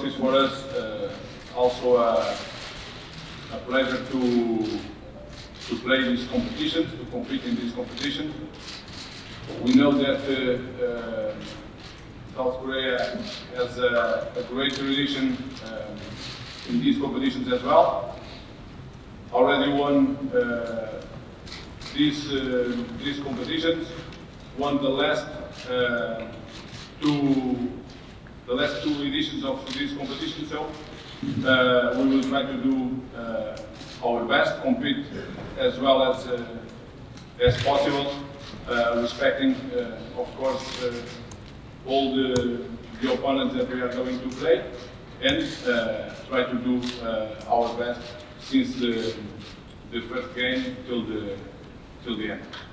it's for us also a pleasure to play these competitions, to compete in these competitions. We know that South Korea has a great tradition in these competitions as well. Already won these competitions, won the last two editions of this competition. So we will try to do our best, compete as well as possible, respecting, of course, all the opponents that we are going to play, and try to do our best since the first game till the end.